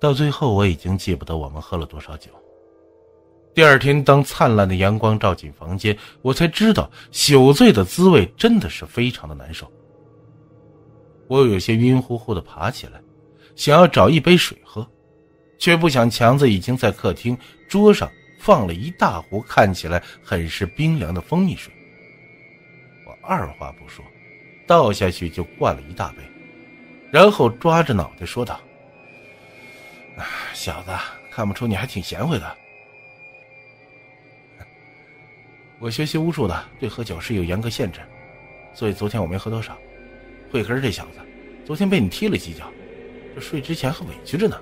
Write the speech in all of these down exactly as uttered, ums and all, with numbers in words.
到最后我已经记不得我们喝了多少酒。第二天当灿烂的阳光照进房间，我才知道酒醉的滋味真的是非常的难受。我有些晕乎乎的爬起来，想要找一杯水喝，却不想强子已经在客厅桌上放了一大壶看起来很是冰凉的蜂蜜水。我二话不说倒下去就灌了一大杯，然后抓着脑袋说道：小子，看不出你还挺贤惠的。我学习巫术的，对喝酒是有严格限制，所以昨天我没喝多少。慧根这小子昨天被你踢了几脚，这睡之前还委屈着呢。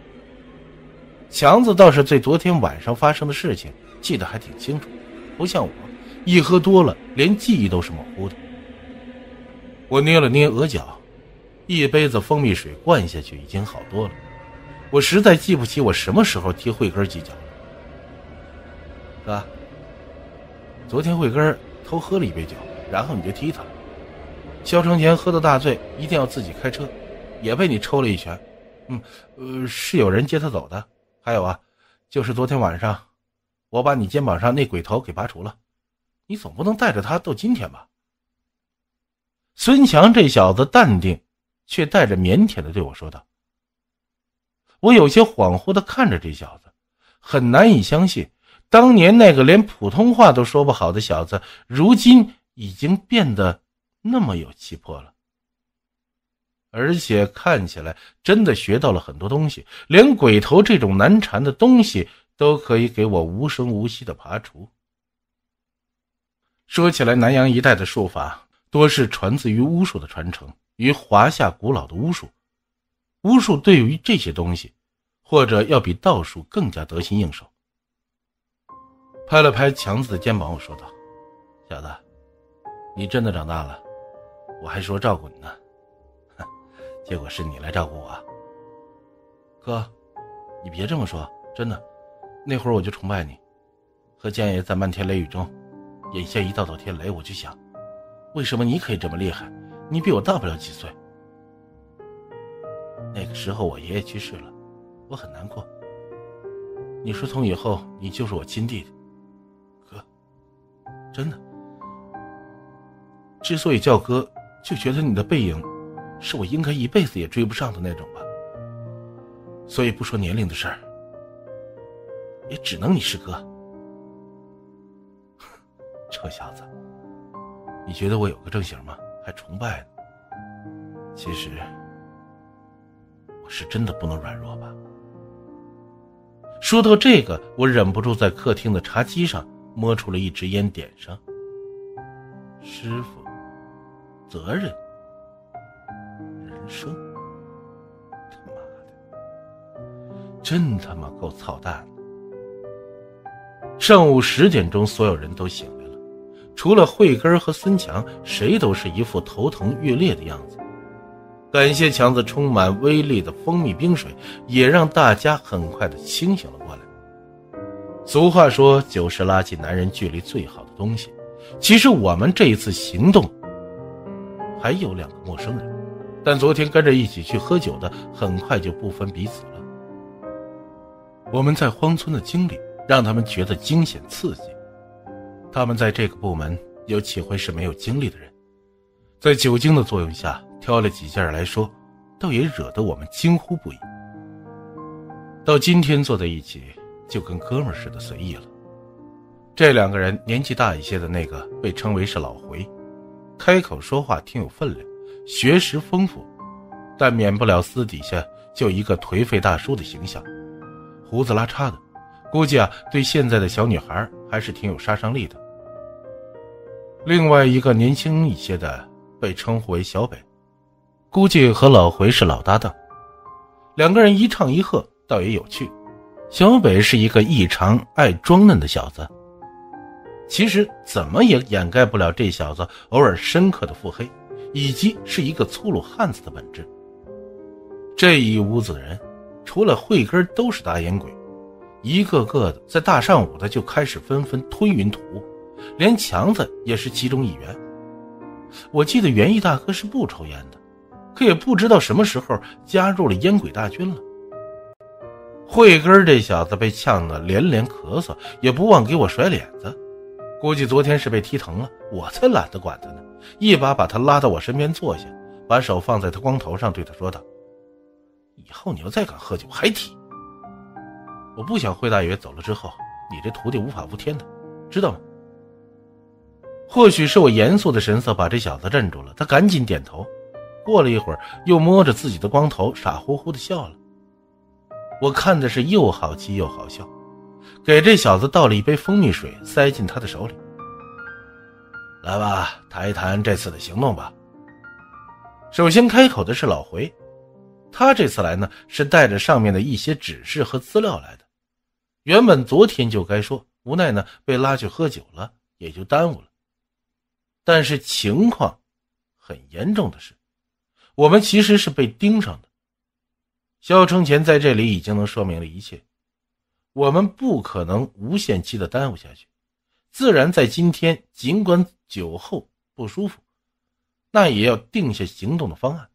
强子倒是对昨天晚上发生的事情记得还挺清楚，不像我一喝多了连记忆都是模糊的。我捏了捏额角，一杯子蜂蜜水灌下去已经好多了，我实在记不起我什么时候踢慧根几脚了。哥，昨天慧根偷喝了一杯酒，然后你就踢他了。肖成前喝得大醉，一定要自己开车，也被你抽了一拳。嗯，呃，是有人接他走的。还有啊，就是昨天晚上，我把你肩膀上那鬼头给拔除了，你总不能带着他到今天吧？孙强这小子淡定，却带着腼腆地对我说道。我有些恍惚地看着这小子，很难以相信，当年那个连普通话都说不好的小子，如今已经变得那么有气魄了，而且看起来真的学到了很多东西，连鬼头这种难缠的东西都可以给我无声无息的拔除。说起来，南阳一带的术法多是传自于巫术的传承，与华夏古老的巫术。巫术对于这些东西，或者要比道术更加得心应手。拍了拍强子的肩膀，我说道：小子，你真的长大了，我还说照顾你呢，结果是你来照顾我。哥，你别这么说，真的，那会儿我就崇拜你，和江爷在漫天雷雨中眼下一道道天雷，我就想，为什么你可以这么厉害？你比我大不了几岁。那个时候我爷爷去世了，我很难过。你说从以后你就是我亲弟弟，哥，真的。之所以叫哥，就觉得你的背影是我应该一辈子也追不上的那种吧。所以不说年龄的事儿，也只能你是哥。臭小子，你觉得我有个正形吗？还崇拜呢？其实我是真的不能软弱吧。说到这个，我忍不住在客厅的茶几上摸出了一支烟点上。师傅，责任，人生，他妈的，真他妈够操蛋的。上午十点钟，所有人都醒来了，除了慧根和孙强，谁都是一副头疼欲裂的样子。感谢强子充满威力的蜂蜜冰水，也让大家很快的清醒了过来。俗话说，酒是拉近男人距离最好的东西。其实我们这一次行动还有两个陌生人，但昨天跟着一起去喝酒的很快就不分彼此了。我们在荒村的经历让他们觉得惊险刺激，他们在这个部门有几回是没有经历的人，在酒精的作用下挑了几件来说，倒也惹得我们惊呼不已。到今天坐在一起就跟哥们似的随意了。这两个人年纪大一些的那个被称为是老回，开口说话挺有分量，学识丰富，但免不了私底下就一个颓废大叔的形象，胡子拉碴的，估计啊对现在的小女孩还是挺有杀伤力的。另外一个年轻一些的被称呼为小北，估计和老回是老搭档，两个人一唱一和倒也有趣。小北是一个异常爱装嫩的小子，其实怎么也掩盖不了这小子偶尔深刻的腹黑，以及是一个粗鲁汉子的本质。这一屋子人除了慧根都是大眼鬼，一个个的在大上午的就开始纷纷吞云吐雾，连强子也是其中一员。我记得园艺大哥是不抽烟的，可也不知道什么时候加入了烟鬼大军了。 慧根这小子被呛得连连咳嗽，也不忘给我甩脸子，估计昨天是被踢疼了，我才懒得管他呢，一把把他拉到我身边坐下，把手放在他光头上，对他说道：以后你要再敢喝酒还踢。我不想慧大爷走了之后你这徒弟无法无天的，知道吗？或许是我严肃的神色把这小子镇住了，他赶紧点头，过了一会儿又摸着自己的光头傻乎乎的笑了。我看的是又好气又好笑，给这小子倒了一杯蜂蜜水塞进他的手里。来吧，谈一谈这次的行动吧。首先开口的是老回，他这次来呢是带着上面的一些指示和资料来的，原本昨天就该说，无奈呢被拉去喝酒了，也就耽误了。但是情况很严重的是，我们其实是被盯上的。肖承前在这里已经能说明了一切，我们不可能无限期的耽误下去，自然在今天尽管酒后不舒服，那也要定下行动的方案。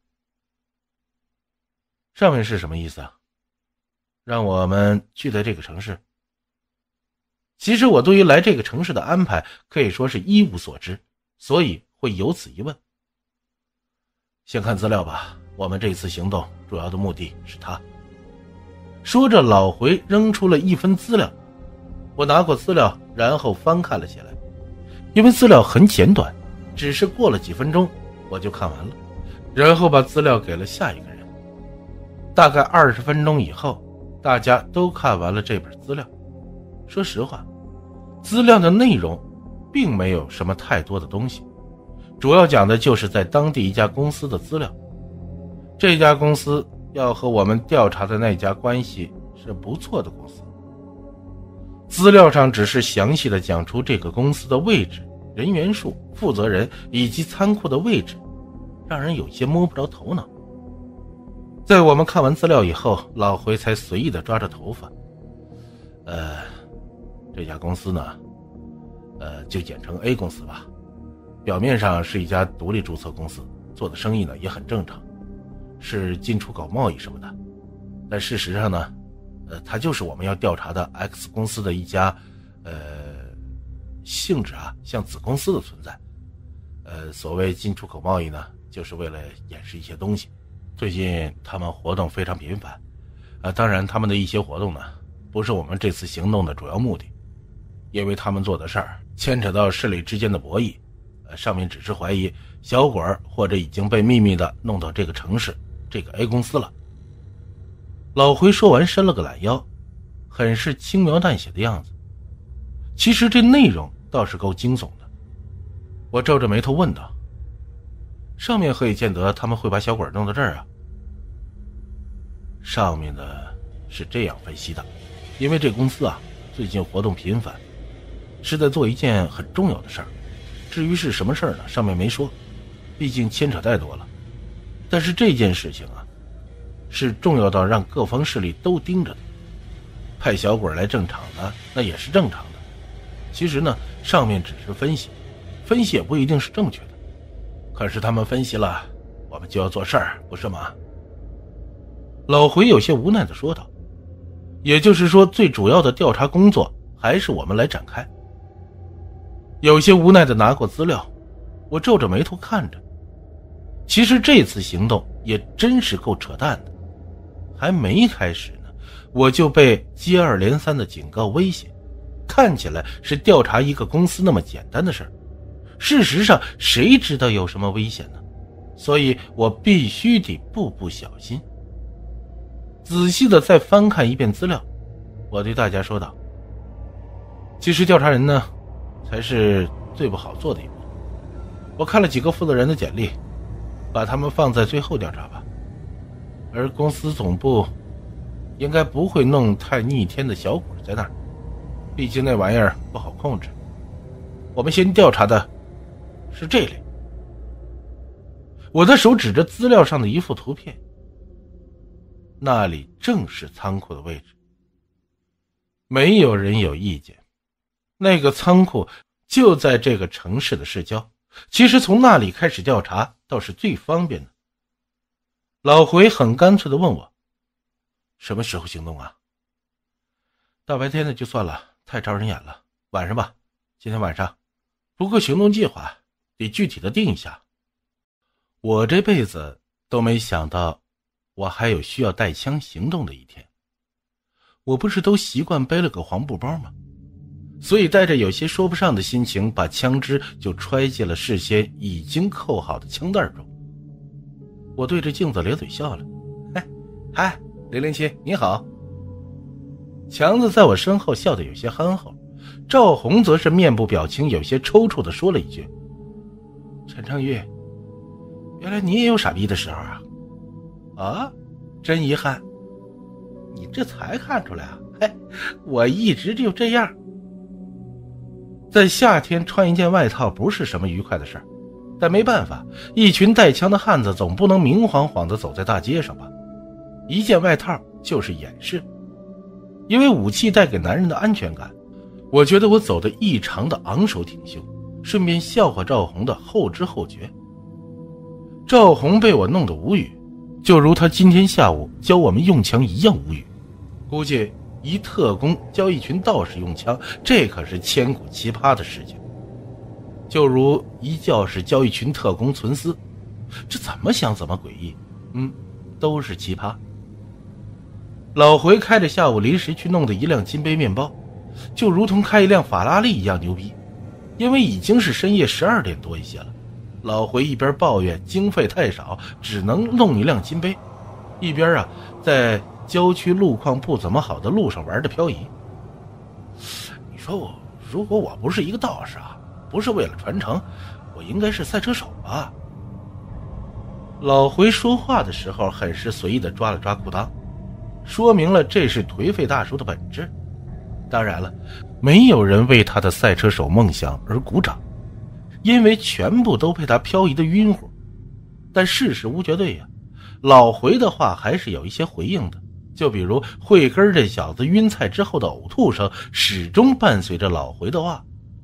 上面是什么意思啊？让我们去的这个城市？其实我对于来这个城市的安排可以说是一无所知，所以会有此一问。先看资料吧，我们这次行动主要的目的是他。说着老回扔出了一份资料，我拿过资料然后翻看了起来，因为资料很简短，只是过了几分钟我就看完了，然后把资料给了下一个人。大概二十分钟以后，大家都看完了这本资料。说实话，资料的内容并没有什么太多的东西，主要讲的就是在当地一家公司的资料。这家公司要和我们调查的那家关系是不错的公司。资料上只是详细的讲出这个公司的位置、人员数、负责人以及仓库的位置，让人有些摸不着头脑。在我们看完资料以后，老回才随意的抓着头发，呃，这家公司呢，呃，就简称 A 公司吧。表面上是一家独立注册公司，做的生意呢也很正常，是进出口贸易什么的。但事实上呢，呃，它就是我们要调查的 X 公司的一家，呃，性质啊像子公司的存在。呃，所谓进出口贸易呢，就是为了掩饰一些东西。最近他们活动非常频繁，呃，当然他们的一些活动呢，不是我们这次行动的主要目的，因为他们做的事儿牵扯到势力之间的博弈，呃，上面只是怀疑小鬼儿或者已经被秘密的弄到这个城市这个 A 公司了。老回说完伸了个懒腰，很是轻描淡写的样子。其实这内容倒是够惊悚的。我皱着眉头问道，上面何以见得他们会把小鬼弄到这儿啊？上面的是这样分析的，因为这公司啊最近活动频繁，是在做一件很重要的事儿。至于是什么事儿呢，上面没说，毕竟牵扯太多了。但是这件事情啊是重要到让各方势力都盯着的。派小鬼来正场的那也是正常的，其实呢上面只是分析，分析也不一定是正确的，可是他们分析了，我们就要做事儿，不是吗？老回有些无奈地说道。也就是说，最主要的调查工作还是我们来展开。有些无奈地拿过资料，我皱着眉头看着。其实这次行动也真是够扯淡的，还没开始呢，我就被接二连三的警告威胁，看起来是调查一个公司那么简单的事儿，事实上谁知道有什么危险呢？所以我必须得步步小心。仔细的再翻看一遍资料，我对大家说道，其实调查人呢才是最不好做的一步。我看了几个负责人的简历，把他们放在最后调查吧。而公司总部应该不会弄太逆天的小鬼在那儿，毕竟那玩意儿不好控制。我们先调查的是这里。我的手指着资料上的一幅图片，那里正是仓库的位置。没有人有意见，那个仓库就在这个城市的市郊，其实从那里开始调查倒是最方便的。老回很干脆地问我，什么时候行动啊？ 大白天的就算了，太招人眼了，晚上吧，今天晚上。不过行动计划得具体的定一下。我这辈子都没想到我还有需要带枪行动的一天。我不是都习惯背了个黄布包吗？所以带着有些说不上的心情，把枪支就揣进了事先已经扣好的枪袋中。我对着镜子咧嘴笑了，哎，嗨，零零七你好。强子在我身后笑得有些憨厚，赵红则是面部表情有些抽搐地说了一句，陈昌玉，原来你也有傻逼的时候啊。啊，真遗憾，你这才看出来啊？嘿，我一直就这样。在夏天穿一件外套不是什么愉快的事儿，但没办法，一群带枪的汉子总不能明晃晃地走在大街上吧？一件外套就是掩饰，因为武器带给男人的安全感，我觉得我走得异常的昂首挺胸，顺便笑话赵红的后知后觉。赵红被我弄得无语，就如他今天下午教我们用枪一样无语。估计一特工教一群道士用枪，这可是千古奇葩的事情。就如一教士教一群特工存私，这怎么想怎么诡异，嗯，都是奇葩。老回开着下午临时去弄的一辆金杯面包，就如同开一辆法拉利一样牛逼。因为已经是深夜十二点多一些了，老回一边抱怨经费太少，只能弄一辆金杯，一边啊在郊区路况不怎么好的路上玩着漂移。你说我如果我不是一个道士啊，不是为了传承，我应该是赛车手吧？老回说话的时候很是随意地抓了抓裤裆，说明了这是颓废大叔的本质。当然了，没有人为他的赛车手梦想而鼓掌，因为全部都被他漂移的晕乎。但事实无绝对呀、啊，老回的话还是有一些回应的，就比如慧根这小子晕菜之后的呕吐声始终伴随着老回的话。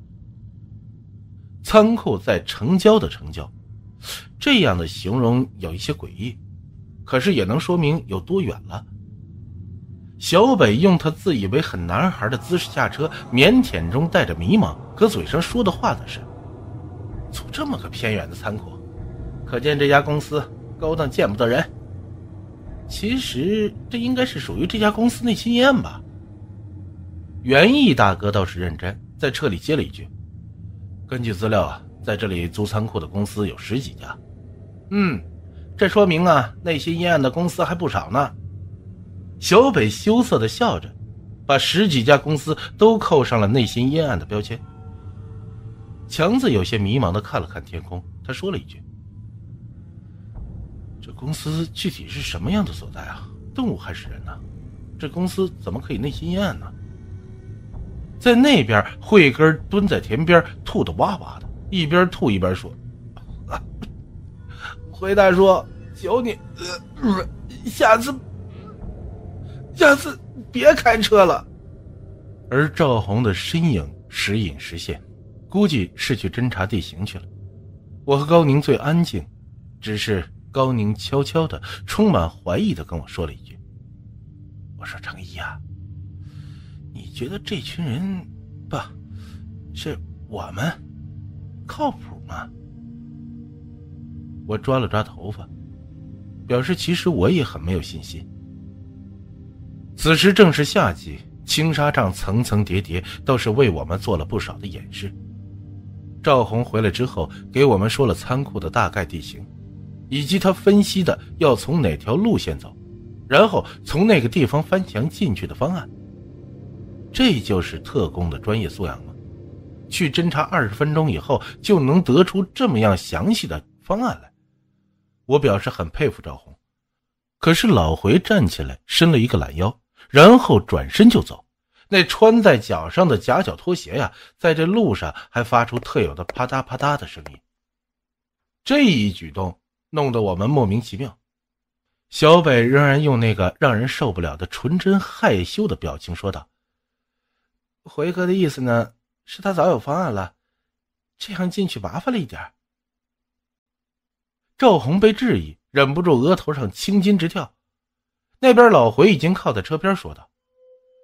仓库在城郊的城郊，这样的形容有一些诡异，可是也能说明有多远了。小北用他自以为很男孩的姿势下车，腼腆中带着迷茫，可嘴上说的话的是走这么个偏远的仓库，可见这家公司勾当见不得人。其实这应该是属于这家公司内心阴暗吧。园艺大哥倒是认真，在车里接了一句，根据资料啊，在这里租仓库的公司有十几家。嗯，这说明啊，内心阴暗的公司还不少呢。小北羞涩地笑着，把十几家公司都扣上了内心阴暗的标签。强子有些迷茫地看了看天空，他说了一句，这公司具体是什么样的所在啊？动物还是人呢？这公司怎么可以内心阴暗呢？在那边，慧根蹲在田边吐得哇哇的，一边吐一边说，啊、回大叔，求你、呃、下次下次别开车了。而赵红的身影时隐时现，估计是去侦察地形去了。我和高宁最安静，只是高宁悄悄的充满怀疑的跟我说了一句，我说程一啊，你觉得这群人不是我们靠谱吗？我抓了抓头发，表示其实我也很没有信心。此时正是夏季，青纱帐层层叠叠，倒是为我们做了不少的掩饰。赵红回来之后给我们说了仓库的大概地形，以及他分析的要从哪条路线走，然后从那个地方翻墙进去的方案。这就是特工的专业素养吗？去侦查二十分钟以后就能得出这么样详细的方案来。我表示很佩服赵红。可是老回站起来伸了一个懒腰，然后转身就走，那穿在脚上的夹脚拖鞋呀，在这路上还发出特有的啪嗒啪嗒的声音。这一举动弄得我们莫名其妙。小北仍然用那个让人受不了的纯真害羞的表情说道，回哥的意思呢，是他早有方案了，这样进去麻烦了一点。赵红被质疑，忍不住额头上青筋直跳。那边老回已经靠在车边说道，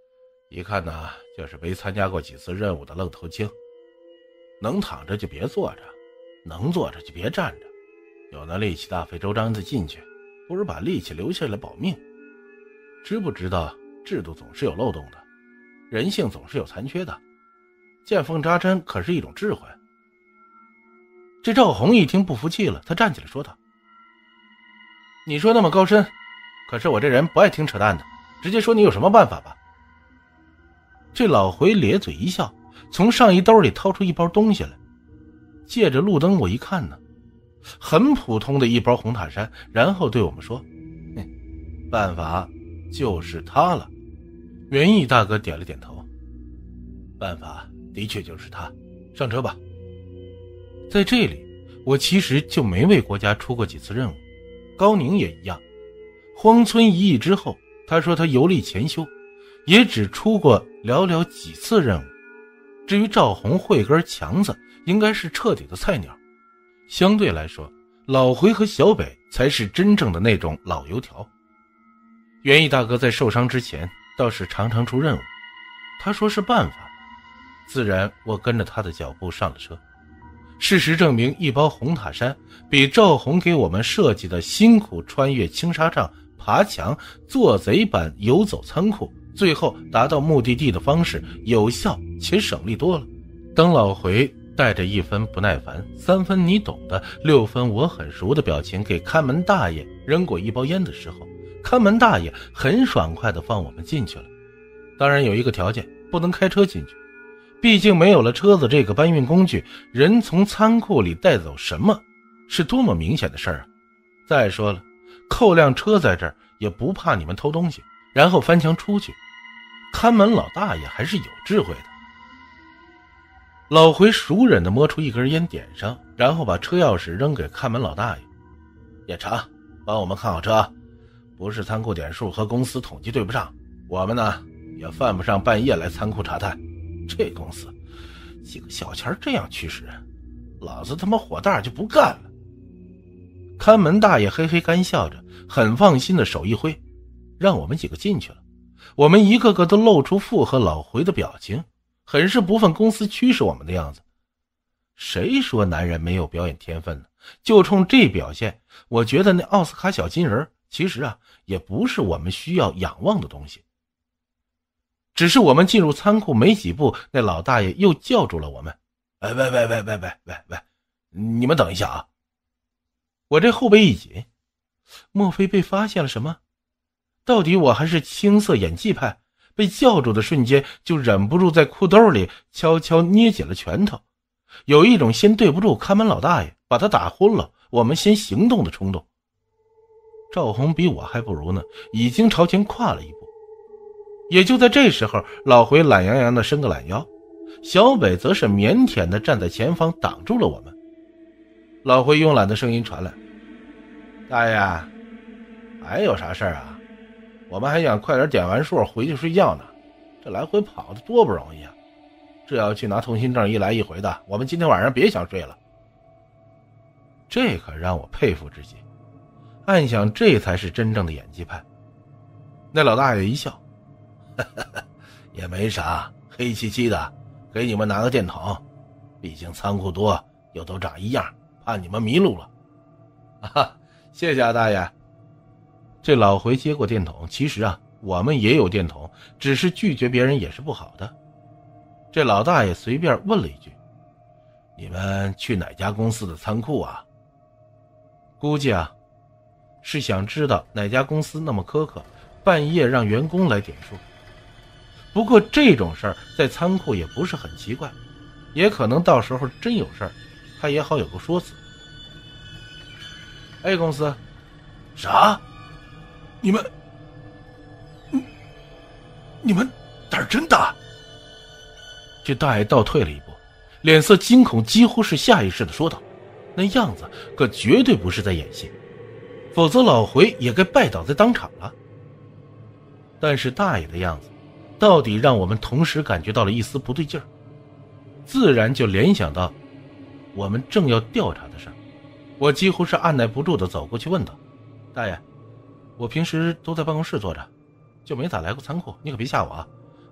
一看呢，就是没参加过几次任务的愣头青。能躺着就别坐着，能坐着就别站着，有那力气大费周章的进去，不如把力气留下来保命。知不知道制度总是有漏洞的，人性总是有残缺的，见缝插针可是一种智慧。这赵红一听不服气了，他站起来说道：你说那么高深，可是我这人不爱听扯淡的，直接说你有什么办法吧。这老回咧嘴一笑，从上衣兜里掏出一包东西来，借着路灯我一看呢，很普通的一包红塔山，然后对我们说：哼，办法就是它了。园艺大哥点了点头，办法的确就是它，上车吧。在这里我其实就没为国家出过几次任务，高宁也一样。荒村一役之后，他说他游历前修，也只出过寥寥几次任务。至于赵红、慧根、强子，应该是彻底的菜鸟。相对来说，老回和小北才是真正的那种老油条。园艺大哥在受伤之前倒是常常出任务，他说是办法，自然我跟着他的脚步上了车。事实证明，一包红塔山比赵红给我们设计的辛苦穿越青纱帐、爬墙、做贼版游走仓库，最后达到目的地的方式有效且省力多了。当老回带着一分不耐烦、三分你懂的、六分我很熟的表情给看门大爷扔过一包烟的时候，看门大爷很爽快地放我们进去了。当然有一个条件，不能开车进去，毕竟没有了车子这个搬运工具，人从仓库里带走什么是多么明显的事儿啊！再说了，扣辆车在这儿也不怕你们偷东西，然后翻墙出去。看门老大爷还是有智慧的。老回熟忍地摸出一根烟点上，然后把车钥匙扔给看门老大爷：夜长，帮我们看好车，不是仓库点数和公司统计对不上，我们呢也犯不上半夜来仓库查探。这公司几个小钱这样驱使人，老子他妈火大就不干了。看门大爷嘿嘿干笑着，很放心的手一挥，让我们几个进去了。我们一个个都露出附和老回的表情，很是不忿公司驱使我们的样子。谁说男人没有表演天分呢？就冲这表现，我觉得那奥斯卡小金人其实啊也不是我们需要仰望的东西。只是我们进入仓库没几步，那老大爷又叫住了我们：哎，喂喂喂喂喂喂喂，你们等一下啊！我这后背一紧，莫非被发现了什么？到底我还是青涩演技派，被叫住的瞬间就忍不住在裤兜里悄悄捏紧了拳头，有一种先对不住看门老大爷，把他打昏了，我们先行动的冲动。赵红比我还不如呢，已经朝前跨了一步。也就在这时候，老回懒洋洋的伸个懒腰，小北则是腼腆的站在前方挡住了我们。老回慵懒的声音传来：大爷，还有啥事儿啊？我们还想快点点完数回去睡觉呢，这来回跑的多不容易啊！这要去拿通行证一来一回的，我们今天晚上别想睡了。这可让我佩服至极，暗想这才是真正的演技派。那老大爷一笑：呵呵呵，也没啥，黑漆漆的，给你们拿个电筒，毕竟仓库多又都长一样，怕你们迷路了。啊，谢谢啊大爷。这老回接过电筒，其实啊我们也有电筒，只是拒绝别人也是不好的。这老大爷随便问了一句：你们去哪家公司的仓库啊？估计啊是想知道哪家公司那么苛刻，半夜让员工来点数。不过这种事儿在仓库也不是很奇怪，也可能到时候真有事儿，他也好有个说辞。A 公司。啥？你们你你们胆儿真大。这大爷倒退了一步，脸色惊恐，几乎是下意识地说道，那样子可绝对不是在演戏，否则老回也该拜倒在当场了。但是大爷的样子到底让我们同时感觉到了一丝不对劲儿，自然就联想到我们正要调查的事儿。我几乎是按耐不住地走过去问道：大爷，我平时都在办公室坐着，就没咋来过仓库，你可别吓我啊！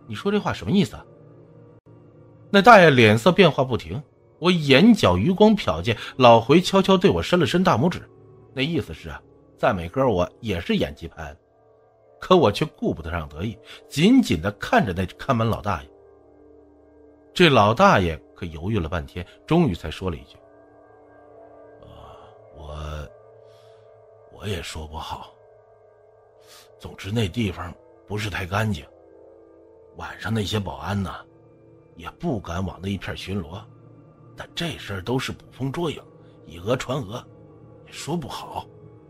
你说这话什么意思啊？那大爷脸色变化不停，我眼角余光瞟见老回悄悄对我伸了伸大拇指，那意思是啊，赞美哥我也是演技派的。可我却顾不得上得意，紧紧地看着那看门老大爷。这老大爷可犹豫了半天，终于才说了一句：呃，我我也说不好，总之那地方不是太干净，晚上那些保安呢也不敢往那一片巡逻，但这事儿都是捕风捉影，以讹传讹，也说不好。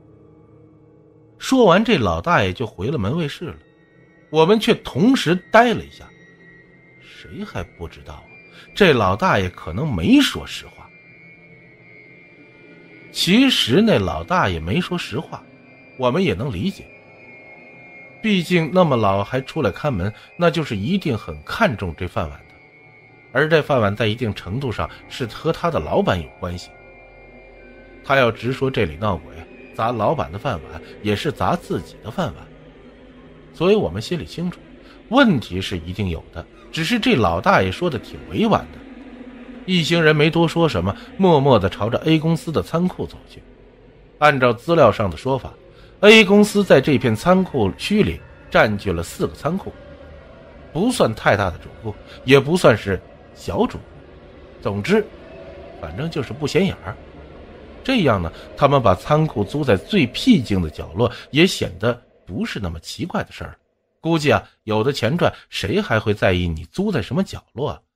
说完，这老大爷就回了门卫室了。我们却同时呆了一下，谁还不知道啊？这老大爷可能没说实话。其实那老大爷没说实话，我们也能理解。毕竟那么老还出来看门，那就是一定很看重这饭碗的，而这饭碗在一定程度上是和他的老板有关系。他要直说这里闹鬼，砸老板的饭碗也是砸自己的饭碗，所以我们心里清楚，问题是一定有的，只是这老大爷说的挺委婉的。一行人没多说什么，默默地朝着 A 公司的仓库走去。按照资料上的说法， A 公司在这片仓库区里占据了四个仓库，不算太大的主顾，也不算是小主顾，总之反正就是不显眼儿。这样呢，他们把仓库租在最僻静的角落，也显得不是那么奇怪的事儿。估计啊，有的钱赚，谁还会在意你租在什么角落啊？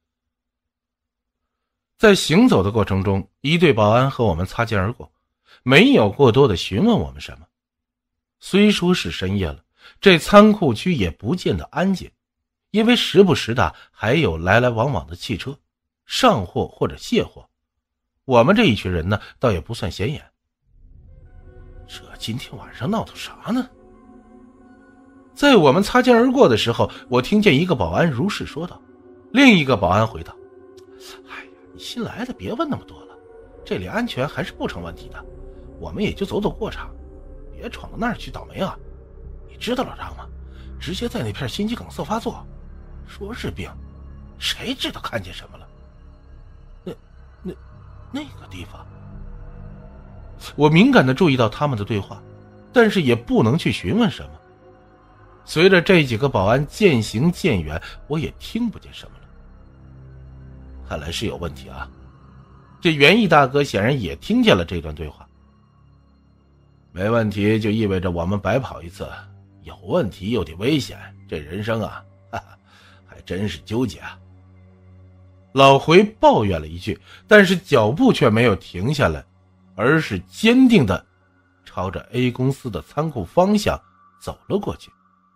在行走的过程中，一队保安和我们擦肩而过，没有过多的询问我们什么。虽说是深夜了，这仓库区也不见得安静，因为时不时的还有来来往往的汽车，上货或者卸货。我们这一群人呢，倒也不算显眼。这今天晚上闹腾啥呢？在我们擦肩而过的时候，我听见一个保安如是说道，另一个保安回道：哎呀，你新来的别问那么多了，这里安全还是不成问题的，我们也就走走过场，别闯到那儿去倒霉啊。你知道老张吗？直接在那片心肌梗塞发作，说是病，谁知道看见什么了？那那那个地方，我敏感地注意到他们的对话，但是也不能去询问什么。随着这几个保安渐行渐远，我也听不见什么了。看来是有问题啊。这园艺大哥显然也听见了这段对话。没问题就意味着我们白跑一次，有问题又得危险，这人生啊，哈哈，还真是纠结啊。老回抱怨了一句，但是脚步却没有停下来，而是坚定地朝着 A 公司的仓库方向走了过去。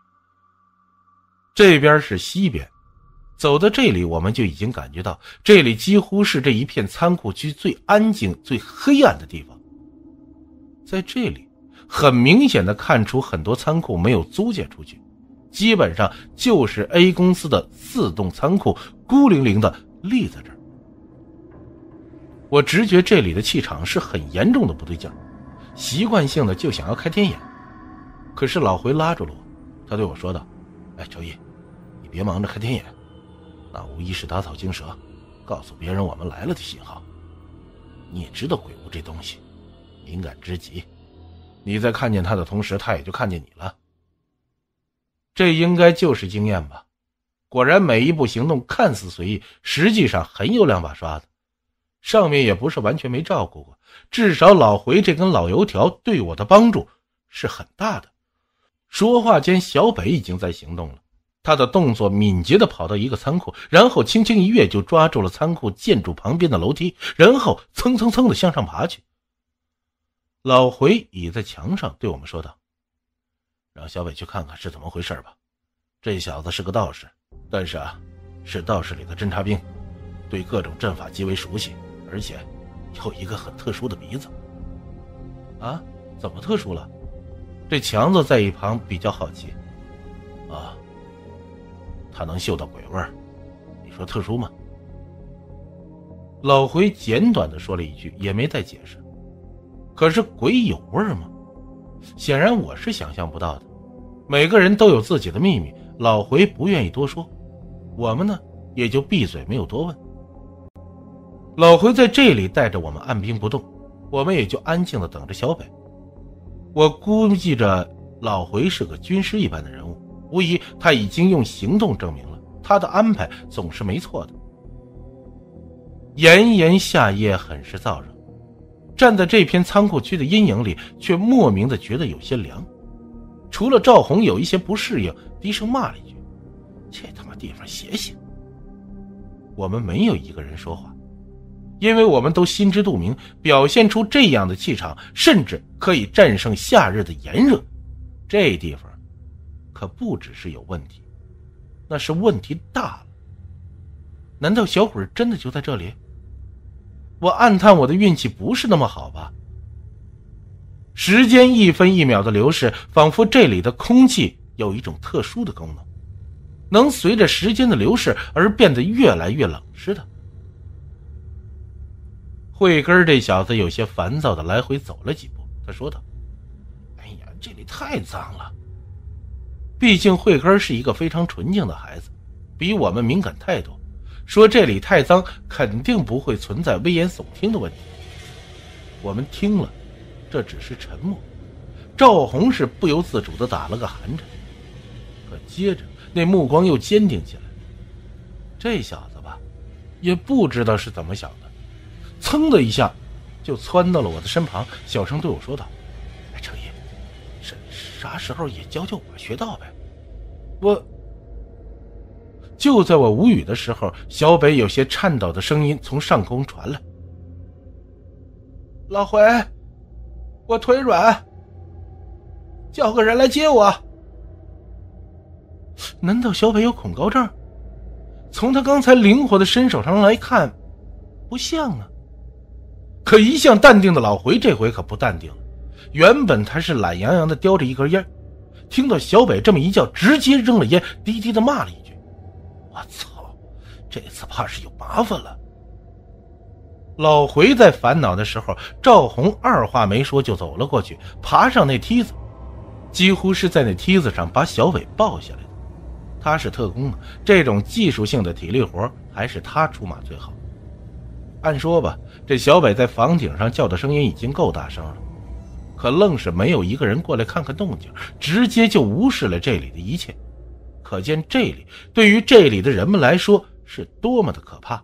这边是西边，走到这里我们就已经感觉到，这里几乎是这一片仓库区最安静最黑暗的地方。在这里很明显的看出很多仓库没有租借出去，基本上就是 A 公司的四栋仓库孤零零的立在这儿。我直觉这里的气场是很严重的不对劲，习惯性的就想要开天眼。可是老回拉住了我，他对我说道：哎，周一，你别忙着开天眼，那无疑是打草惊蛇，告诉别人我们来了的信号。你也知道鬼屋这东西敏感之极，你在看见他的同时，他也就看见你了。这应该就是经验吧。果然每一步行动看似随意，实际上很有两把刷子。上面也不是完全没照顾过，至少老回这根老油条对我的帮助是很大的。说话间，小北已经在行动了，他的动作敏捷地跑到一个仓库，然后轻轻一跃就抓住了仓库建筑旁边的楼梯，然后蹭蹭蹭地向上爬去。老回倚在墙上对我们说道：让小北去看看是怎么回事吧。这小子是个道士，但是啊，是道士里的侦察兵，对各种阵法极为熟悉，而且有一个很特殊的鼻子。啊，怎么特殊了？这强子在一旁比较好奇。啊，他能嗅到鬼味儿，你说特殊吗？老回简短地说了一句，也没再解释。可是鬼有味儿吗？显然我是想象不到的。每个人都有自己的秘密，老回不愿意多说， 我们呢也就闭嘴没有多问。老回在这里带着我们按兵不动，我们也就安静地等着小北。我估计着老回是个军师一般的人物，无疑他已经用行动证明了他的安排总是没错的。炎炎夏夜很是燥热，站在这片仓库区的阴影里，却莫名的觉得有些凉。除了赵红有一些不适应，低声骂了一句：“这他妈地方邪性。”我们没有一个人说话，因为我们都心知肚明，表现出这样的气场，甚至可以战胜夏日的炎热。这地方可不只是有问题，那是问题大了。难道小鬼真的就在这里？我暗叹我的运气不是那么好吧。时间一分一秒的流逝，仿佛这里的空气有一种特殊的功能，能随着时间的流逝而变得越来越冷似的。慧根这小子有些烦躁的来回走了几步，他说道：“哎呀，这里太脏了。”毕竟慧根是一个非常纯净的孩子，比我们敏感太多，说这里太脏肯定不会存在危言耸听的问题。我们听了，这只是沉默。赵红是不由自主地打了个寒颤，可接着那目光又坚定起来。这小子吧，也不知道是怎么想的，噌的一下就窜到了我的身旁，小声对我说道：“哎，程毅，啥啥时候也教教我学道呗？”我就在我无语的时候，小北有些颤抖的声音从上空传来：“老回，我腿软，叫个人来接我。”难道小北有恐高症？从他刚才灵活的身手上来看，不像啊。可一向淡定的老回这回可不淡定了，原本他是懒洋洋的叼着一根烟，听到小北这么一叫，直接扔了烟，低低的骂了一句：“我操，这次怕是有麻烦了。”老回在烦恼的时候，赵红二话没说就走了过去，爬上那梯子，几乎是在那梯子上把小北抱下来的。他是特工啊，这种技术性的体力活还是他出马最好。按说吧，这小北在房顶上叫的声音已经够大声了，可愣是没有一个人过来看看动静，直接就无视了这里的一切。可见这里对于这里的人们来说是多么的可怕。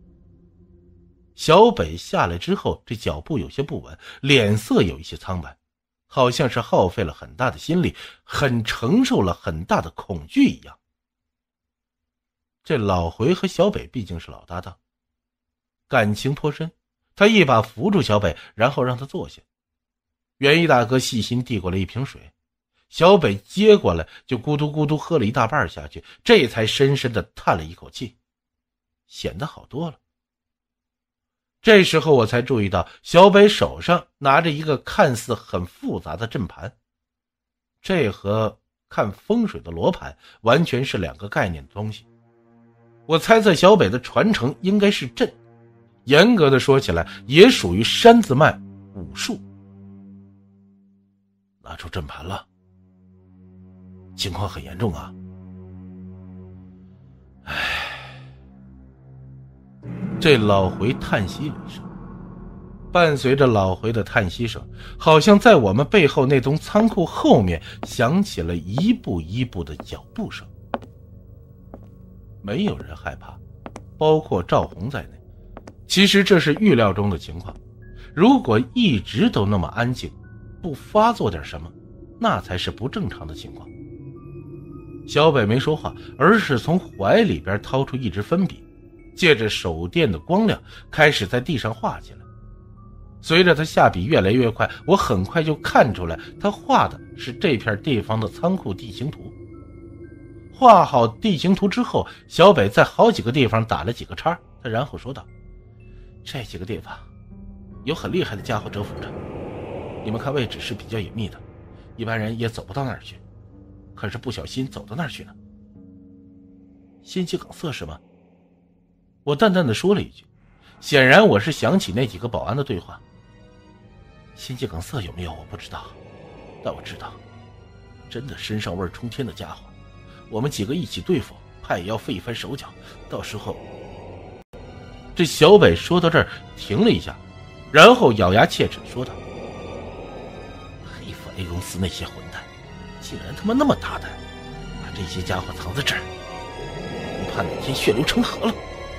小北下来之后，这脚步有些不稳，脸色有一些苍白，好像是耗费了很大的心力，很承受了很大的恐惧一样。这老回和小北毕竟是老搭档，感情颇深，他一把扶住小北，然后让他坐下。袁一大哥细心递过来一瓶水，小北接过来就咕嘟咕嘟喝了一大半下去，这才深深地叹了一口气，显得好多了。这时候我才注意到小北手上拿着一个看似很复杂的阵盘，这和看风水的罗盘完全是两个概念的东西。我猜测小北的传承应该是阵，严格的说起来也属于山字脉武术。拿出阵盘了，情况很严重啊。唉，这老回叹息了一声，伴随着老回的叹息声，好像在我们背后那栋仓库后面响起了一步一步的脚步声。没有人害怕，包括赵红在内。其实这是预料中的情况，如果一直都那么安静，不发作点什么，那才是不正常的情况。小北没说话，而是从怀里边掏出一支粉笔，借着手电的光亮开始在地上画起来。随着他下笔越来越快，我很快就看出来他画的是这片地方的仓库地形图。画好地形图之后，小北在好几个地方打了几个叉，他然后说道：“这几个地方有很厉害的家伙蛰伏着，你们看位置是比较隐秘的，一般人也走不到那儿去，可是不小心走到那儿去呢。”心肌梗塞是吗？我淡淡的说了一句，显然我是想起那几个保安的对话。心肌梗塞有没有我不知道，但我知道真的身上味冲天的家伙，我们几个一起对付， 他也要费一番手脚，到时候……这小北说到这儿停了一下，然后咬牙切齿地说道：黑府 A 公司那些混蛋竟然他妈那么大胆，把这些家伙藏在这儿，不怕哪天血流成河了？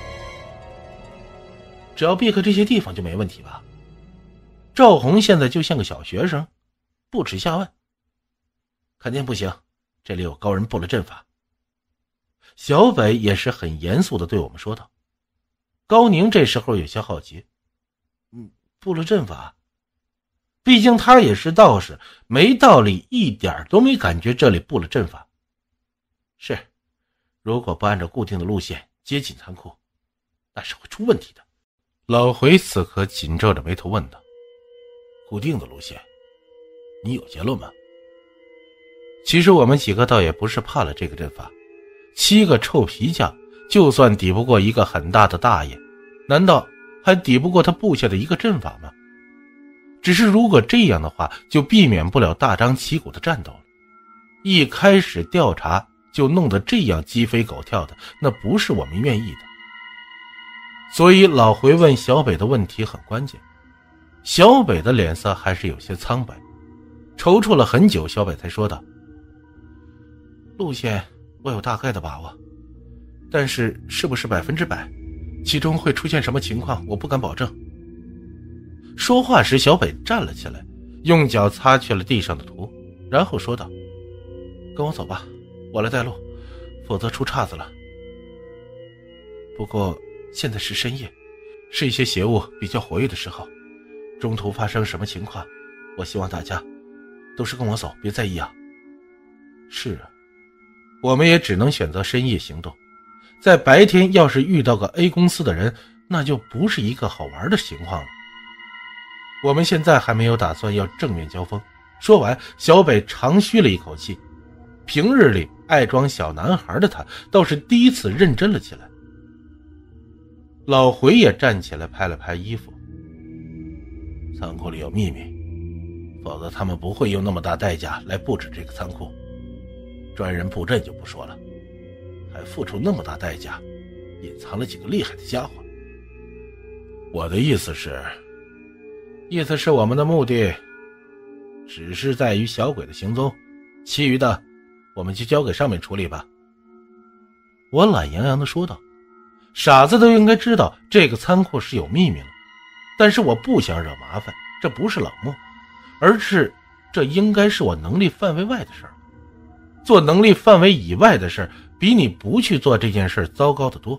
只要避开这些地方就没问题吧？赵红现在就像个小学生，不耻下问。肯定不行，这里有高人布了阵法。小北也是很严肃地对我们说道。高宁这时候有些好奇，嗯，布了阵法？毕竟他也是道士，没道理一点都没感觉这里布了阵法。是，如果不按照固定的路线接近仓库，那是会出问题的。老回此刻紧皱着眉头问道：固定的路线，你有结论吗？其实我们几个倒也不是怕了这个阵法，七个臭皮匠就算抵不过一个很大的大爷，难道还抵不过他布下的一个阵法吗？只是如果这样的话，就避免不了大张旗鼓的战斗了。一开始调查就弄得这样鸡飞狗跳的，那不是我们愿意的。所以老回问小北的问题很关键。小北的脸色还是有些苍白，踌躇了很久，小北才说道：路线我有大概的把握，但是是不是百分之百，其中会出现什么情况我不敢保证。说话时小北站了起来，用脚擦去了地上的土，然后说道：跟我走吧，我来带路，否则出岔子了。不过现在是深夜，是一些邪物比较活跃的时候，中途发生什么情况，我希望大家都是跟我走，别在意啊。是啊，我们也只能选择深夜行动，在白天要是遇到个 A 公司的人，那就不是一个好玩的情况了。我们现在还没有打算要正面交锋。说完，小北长吁了一口气，平日里爱装小男孩的他倒是第一次认真了起来。老回也站起来拍了拍衣服，仓库里有秘密，否则他们不会用那么大代价来布置这个仓库。专人布阵就不说了，还付出那么大代价，隐藏了几个厉害的家伙。我的意思是，意思是我们的目的只是在于小鬼的行踪，其余的我们就交给上面处理吧。我懒洋洋地说道。傻子都应该知道这个仓库是有秘密了，但是我不想惹麻烦，这不是冷漠，而是这应该是我能力范围外的事儿。做能力范围以外的事儿，比你不去做这件事糟糕得多。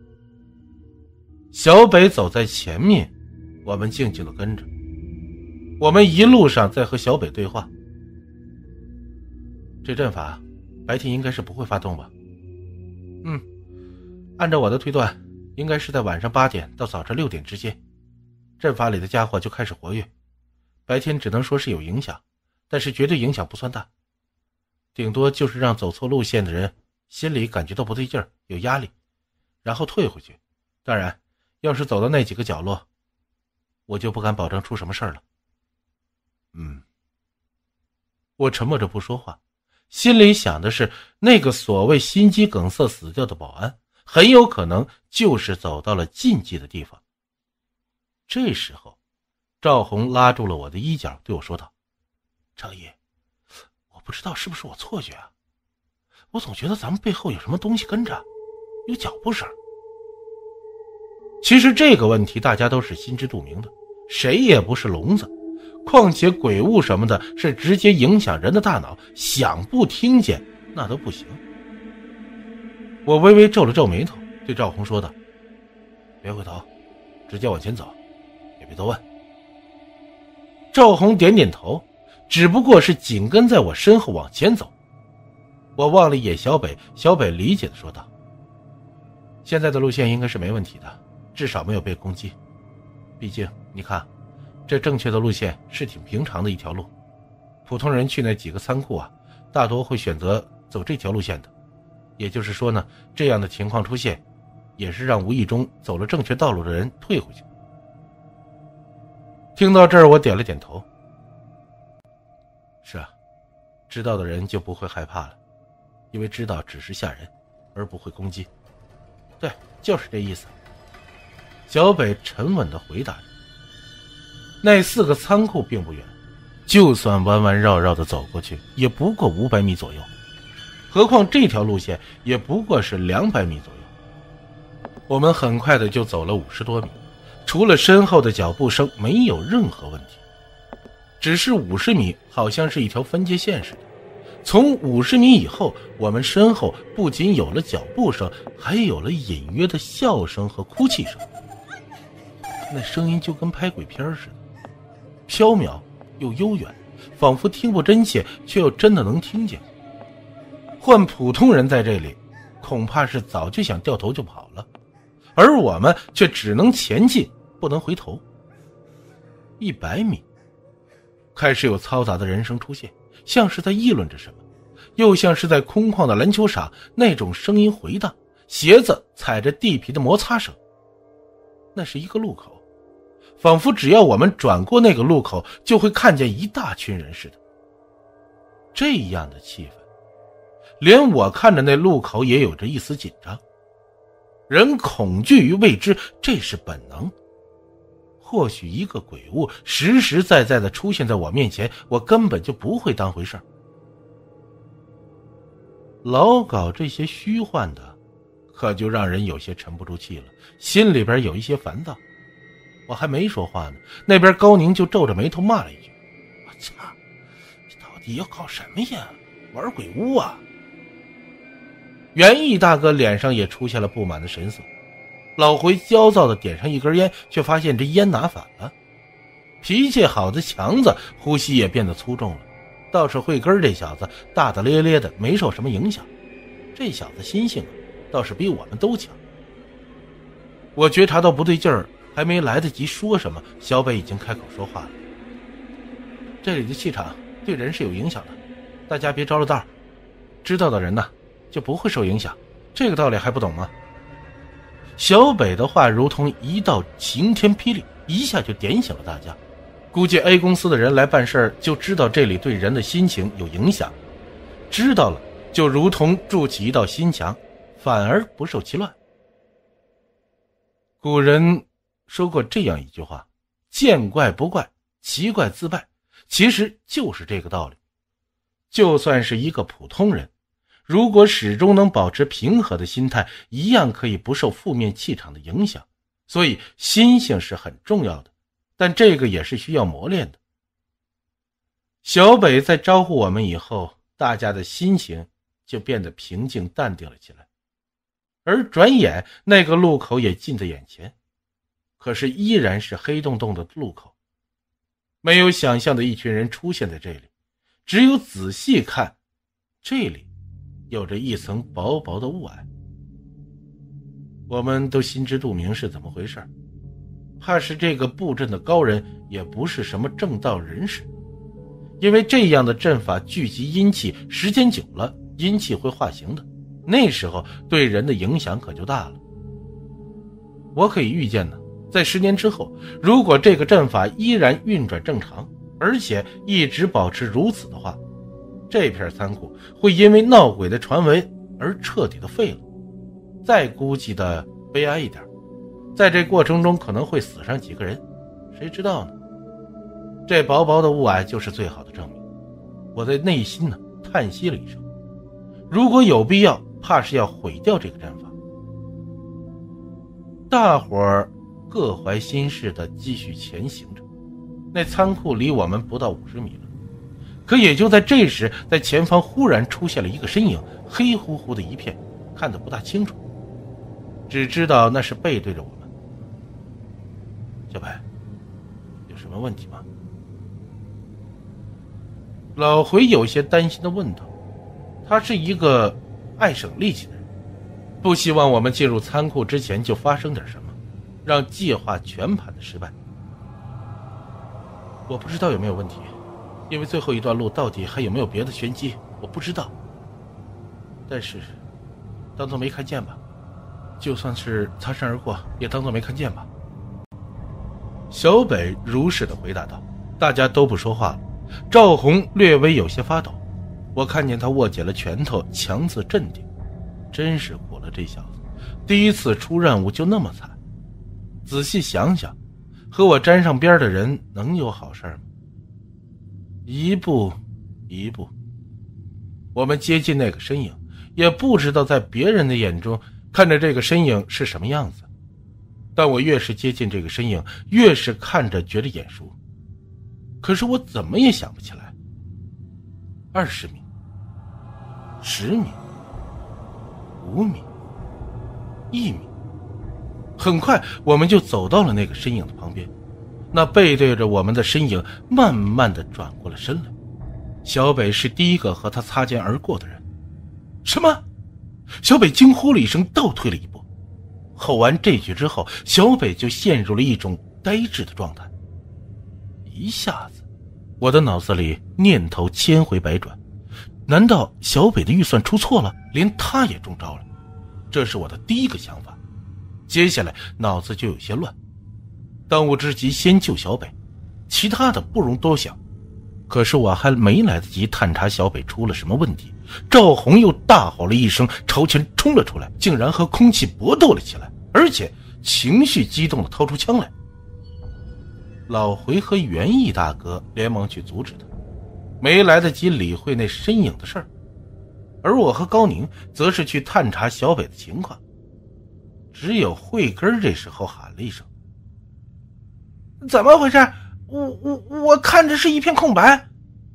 小北走在前面，我们静静地跟着。我们一路上在和小北对话。这阵法白天应该是不会发动吧？嗯，按照我的推断，应该是在晚上八点到早上六点之间，阵法里的家伙就开始活跃。白天只能说是有影响，但是绝对影响不算大，顶多就是让走错路线的人心里感觉到不对劲儿，有压力，然后退回去。当然，要是走到那几个角落，我就不敢保证出什么事儿了。嗯，我沉默着不说话，心里想的是，那个所谓心肌梗塞死掉的保安，很有可能就是走到了禁忌的地方。这时候，赵红拉住了我的衣角，对我说道：张毅，我不知道是不是我错觉啊，我总觉得咱们背后有什么东西跟着，有脚步声。其实这个问题大家都是心知肚明的，谁也不是聋子，况且鬼物什么的是直接影响人的大脑，想不听见那都不行。我微微皱了皱眉头，对赵红说道：别回头，直接往前走，也别多问。赵红点点头，只不过是紧跟在我身后往前走。我望了一眼小北，小北理解地说道：现在的路线应该是没问题的，至少没有被攻击。毕竟你看，这正确的路线是挺平常的一条路，普通人去那几个仓库啊，大多会选择走这条路线的。也就是说呢，这样的情况出现，也是让无意中走了正确道路的人退回去。听到这儿，我点了点头。是啊，知道的人就不会害怕了，因为知道只是吓人， 而不会攻击。对，就是这意思。小北沉稳地回答着。那四个仓库并不远，就算弯弯绕绕地走过去也不过五百米左右，何况这条路线也不过是两百米左右。我们很快的就走了五十多米，除了身后的脚步声没有任何问题。只是五十米好像是一条分界线似的，从五十米以后，我们身后不仅有了脚步声，还有了隐约的笑声和哭泣声。那声音就跟拍鬼片似的，飘渺又悠远，仿佛听不真切，却又真的能听见。换普通人在这里，恐怕是早就想掉头就跑了，而我们却只能前进，不能回头。一百米，开始有嘈杂的人声出现，像是在议论着什么，又像是在空旷的篮球场，那种声音回荡，鞋子踩着地皮的摩擦声。那是一个路口，仿佛只要我们转过那个路口，就会看见一大群人似的。这样的气氛，连我看着那路口也有着一丝紧张。人恐惧于未知，这是本能。或许一个鬼物实实在在的出现在我面前，我根本就不会当回事儿。老搞这些虚幻的，可就让人有些沉不住气了，心里边有一些烦躁。我还没说话呢，那边高宁就皱着眉头骂了一句：我操，这到底要搞什么呀？玩鬼屋啊！园艺大哥脸上也出现了不满的神色，老回焦躁地点上一根烟，却发现这烟拿反了。脾气好的强子呼吸也变得粗重了，倒是慧根这小子大大咧咧的，没受什么影响。这小子心性啊，倒是比我们都强。我觉察到不对劲儿，还没来得及说什么，小北已经开口说话了。这里的气场对人是有影响的，大家别着了道，知道的人呢就不会受影响，这个道理还不懂吗？小北的话如同一道晴天霹雳，一下就点醒了大家。估计 A 公司的人来办事就知道这里对人的心情有影响，知道了就如同筑起一道心墙，反而不受其乱。古人说过这样一句话，见怪不怪，奇怪自败，其实就是这个道理。就算是一个普通人，如果始终能保持平和的心态，一样可以不受负面气场的影响。所以心性是很重要的，但这个也是需要磨练的。小北在招呼我们以后，大家的心情就变得平静淡定了起来。而转眼那个路口也近在眼前，可是依然是黑洞洞的路口，没有想象的一群人出现在这里，只有仔细看，这里有着一层薄薄的雾霭。我们都心知肚明是怎么回事，怕是这个布阵的高人也不是什么正道人士，因为这样的阵法聚集阴气，时间久了阴气会化形的，那时候对人的影响可就大了。我可以预见呢，在十年之后，如果这个阵法依然运转正常，而且一直保持如此的话，这片仓库会因为闹鬼的传闻而彻底的废了。再估计的悲哀一点，在这过程中可能会死上几个人，谁知道呢？这薄薄的雾霭就是最好的证明。我在内心呢叹息了一声，如果有必要，怕是要毁掉这个阵法。大伙儿各怀心事的继续前行着，那仓库离我们不到五十米了。可也就在这时，在前方忽然出现了一个身影，黑乎乎的一片，看得不大清楚，只知道那是背对着我们。小白，有什么问题吗？老回有些担心地问道。他是一个爱省力气的人，不希望我们进入仓库之前就发生点什么，让计划全盘的失败。我不知道有没有问题，因为最后一段路到底还有没有别的玄机我不知道，但是当作没看见吧，就算是擦身而过也当作没看见吧。小北如实的回答道。大家都不说话了，赵红略微有些发抖，我看见他握紧了拳头，强自镇定，真是过了这小子，第一次出任务就那么惨。仔细想想，和我沾上边的人能有好事吗？一步一步，我们接近那个身影，也不知道在别人的眼中看着这个身影是什么样子。但我越是接近这个身影，越是看着觉得眼熟。可是我怎么也想不起来。二十米，十米，五米，一米。很快我们就走到了那个身影的旁边，那背对着我们的身影慢慢地转过了身来。小北是第一个和他擦肩而过的人。什么？小北惊呼了一声，倒退了一步。吼完这句之后，小北就陷入了一种呆滞的状态。一下子我的脑子里念头千回百转，难道小北的预算出错了，连他也中招了？这是我的第一个想法。接下来脑子就有些乱，当务之急先救小北，其他的不容多想。可是我还没来得及探查小北出了什么问题，赵红又大吼了一声，朝前冲了出来，竟然和空气搏斗了起来，而且情绪激动地掏出枪来。老回和袁毅大哥连忙去阻止他，没来得及理会那身影的事儿，而我和高宁则是去探查小北的情况。只有慧根这时候喊了一声：怎么回事？我我我看着是一片空白。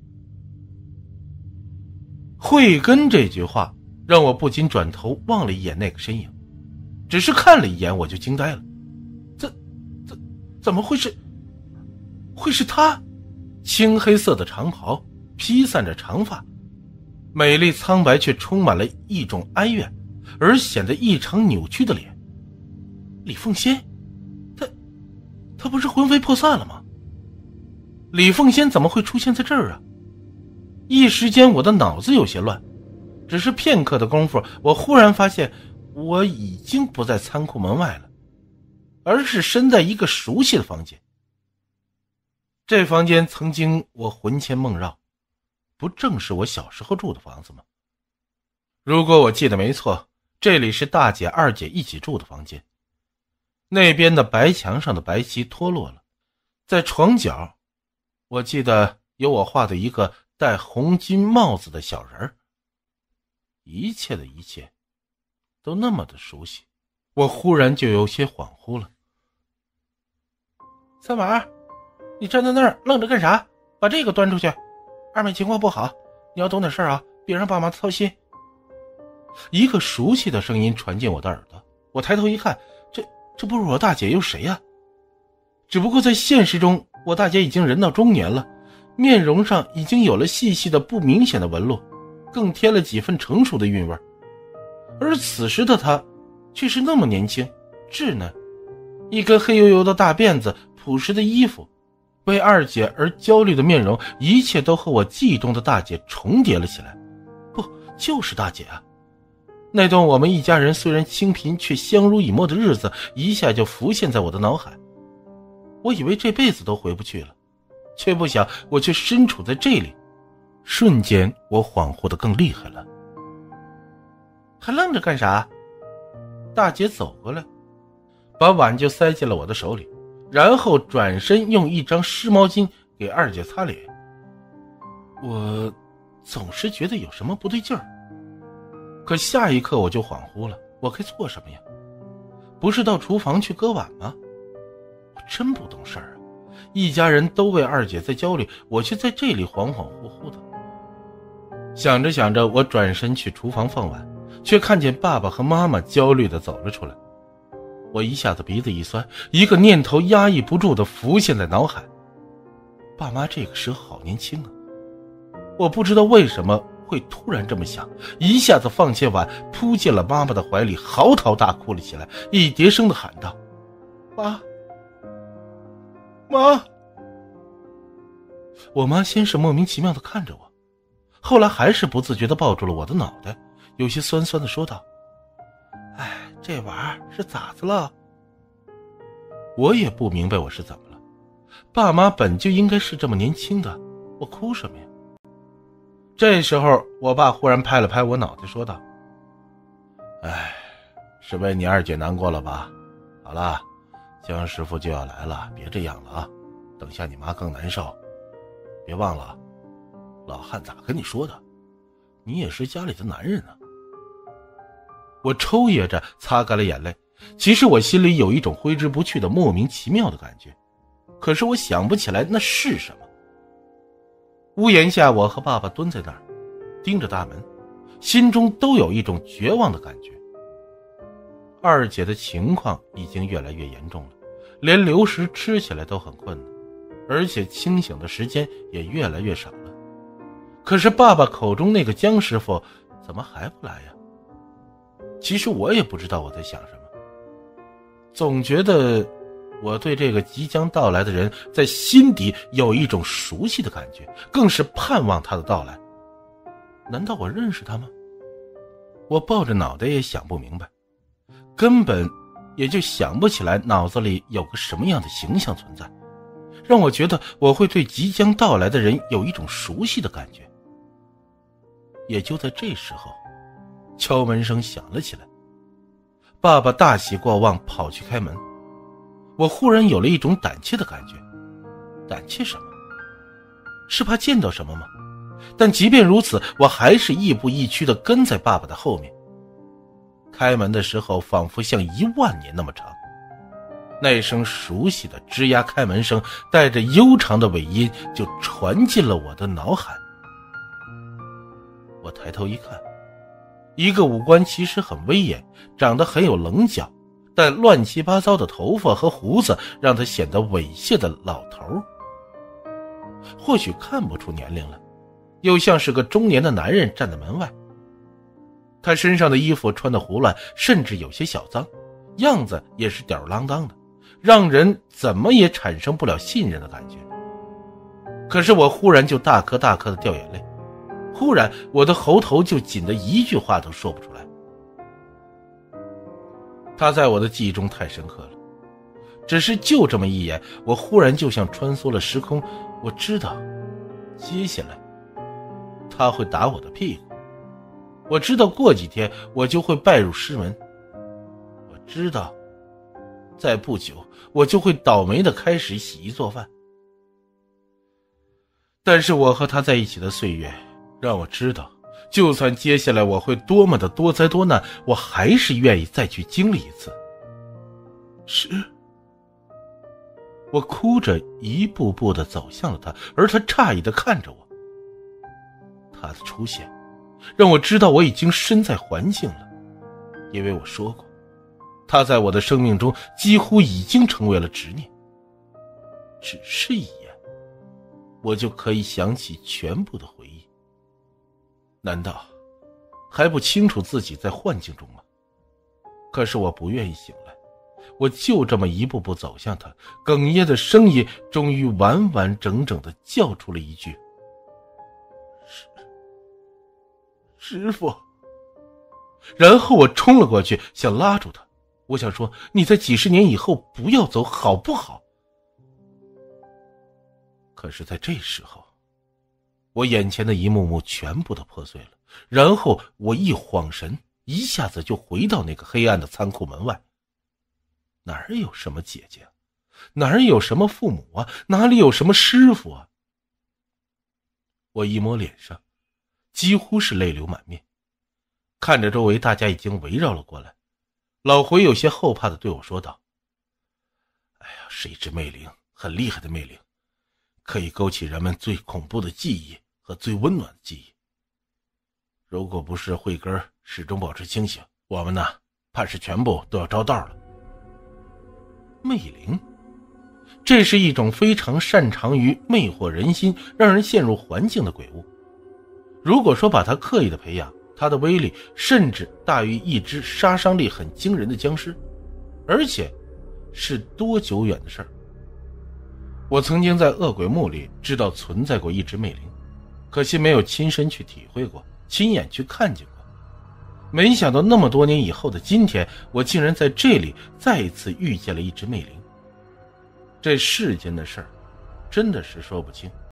慧根这句话让我不禁转头望了一眼那个身影，只是看了一眼我就惊呆了。怎怎怎么会是会是他？青黑色的长袍披散着长发，美丽苍白却充满了一种哀怨，而显得异常扭曲的脸。李凤仙，他他不是魂飞魄散了吗？李凤仙怎么会出现在这儿啊？一时间我的脑子有些乱，只是片刻的功夫，我忽然发现我已经不在仓库门外了，而是身在一个熟悉的房间。这房间曾经我魂牵梦绕，不正是我小时候住的房子吗？如果我记得没错，这里是大姐二姐一起住的房间。那边的白墙上的白漆脱落了，在床角我记得有我画的一个戴红金帽子的小人儿。一切的一切都那么的熟悉，我忽然就有些恍惚了。三娃，你站在那儿愣着干啥？把这个端出去，二妹情况不好，你要懂点事儿啊，别让爸妈操心。一个熟悉的声音传进我的耳朵，我抬头一看，这这不是我大姐又谁呀、啊？只不过在现实中，我大姐已经人到中年了，面容上已经有了细细的不明显的纹路，更添了几分成熟的韵味。而此时的她却是那么年轻稚嫩，一根黑油油的大辫子，朴实的衣服，为二姐而焦虑的面容，一切都和我记忆中的大姐重叠了起来。不，就是大姐啊！那段我们一家人虽然清贫却相濡以沫的日子，一下就浮现在我的脑海。我以为这辈子都回不去了，却不想我却身处在这里。瞬间我恍惚得更厉害了。还愣着干啥？大姐走过来，把碗就塞进了我的手里，然后转身用一张湿毛巾给二姐擦脸。我总是觉得有什么不对劲儿，可下一刻我就恍惚了，我该做什么呀？不是到厨房去割碗吗？我真不懂事儿啊！一家人都为二姐在焦虑，我却在这里恍恍惚惚的。想着想着，我转身去厨房放碗，却看见爸爸和妈妈焦虑地走了出来。我一下子鼻子一酸，一个念头压抑不住地浮现在脑海。爸妈这个时候好年轻啊！我不知道为什么会突然这么想，一下子放下碗，扑进了妈妈的怀里，嚎啕大哭了起来，一叠声地喊道：妈妈！我妈先是莫名其妙地看着我，后来还是不自觉地抱住了我的脑袋，有些酸酸地说道：哎，这娃儿是咋子了？我也不明白我是怎么了，爸妈本就应该是这么年轻的，我哭什么呀？这时候我爸忽然拍了拍我脑袋说道：哎， 是为你二姐难过了吧？好了，江师傅就要来了，别这样了啊，等下你妈更难受。别忘了，老汉咋跟你说的？你也是家里的男人啊。我抽噎着擦干了眼泪，其实我心里有一种挥之不去的莫名其妙的感觉，可是我想不起来那是什么。屋檐下，我和爸爸蹲在那儿，盯着大门，心中都有一种绝望的感觉。二姐的情况已经越来越严重了，连流食吃起来都很困难，而且清醒的时间也越来越少了。可是爸爸口中那个江师傅怎么还不来呀？其实我也不知道我在想什么，总觉得我对这个即将到来的人在心底有一种熟悉的感觉，更是盼望他的到来。难道我认识他吗？我抱着脑袋也想不明白，根本也就想不起来脑子里有个什么样的形象存在，让我觉得我会对即将到来的人有一种熟悉的感觉。也就在这时候，敲门声响了起来，爸爸大喜过望跑去开门。我忽然有了一种胆怯的感觉。胆怯什么？是怕见到什么吗？但即便如此，我还是亦步亦趋地跟在爸爸的后面。开门的时候仿佛像一万年那么长，那声熟悉的吱呀开门声带着悠长的尾音就传进了我的脑海。我抬头一看，一个五官其实很威严，长得很有棱角，但乱七八糟的头发和胡子让他显得猥亵的老头，或许看不出年龄来，又像是个中年的男人站在门外。他身上的衣服穿得胡乱，甚至有些小脏，样子也是吊儿郎当的，让人怎么也产生不了信任的感觉。可是我忽然就大颗大颗的掉眼泪，忽然我的喉头就紧得一句话都说不出来。他在我的记忆中太深刻了，只是就这么一眼，我忽然就像穿梭了时空，我知道接下来他会打我的屁股，我知道过几天我就会拜入师门，我知道再不久我就会倒霉地开始洗衣做饭。但是我和他在一起的岁月让我知道，就算接下来我会多么的多灾多难，我还是愿意再去经历一次。是，我哭着一步步地走向了他，而他诧异地看着我。他的出现让我知道我已经身在环境了，因为我说过，他在我的生命中几乎已经成为了执念。只是一眼，我就可以想起全部的回忆。难道还不清楚自己在幻境中吗？可是我不愿意醒来，我就这么一步步走向他，哽咽的声音终于完完整整地叫出了一句：师师父。然后我冲了过去，想拉住他，我想说，你在几十年以后不要走好不好？可是在这时候，我眼前的一幕幕全部都破碎了，然后我一晃神，一下子就回到那个黑暗的仓库门外。哪儿有什么姐姐啊，哪儿有什么父母啊，哪里有什么师傅啊？我一摸脸上，几乎是泪流满面，看着周围大家已经围绕了过来。老回有些后怕地对我说道：哎呀，是一只魅灵，很厉害的魅灵，可以勾起人们最恐怖的记忆和最温暖的记忆。如果不是慧根始终保持清醒，我们呢，怕是全部都要着道了。魅灵，这是一种非常擅长于魅惑人心，让人陷入环境的鬼物。如果说把它刻意的培养，它的威力甚至大于一只杀伤力很惊人的僵尸，而且是多久远的事儿。我曾经在恶鬼墓里知道存在过一只魅灵，可惜没有亲身去体会过，亲眼去看见过。没想到那么多年以后的今天，我竟然在这里再一次遇见了一只魅灵。这世间的事儿真的是说不清。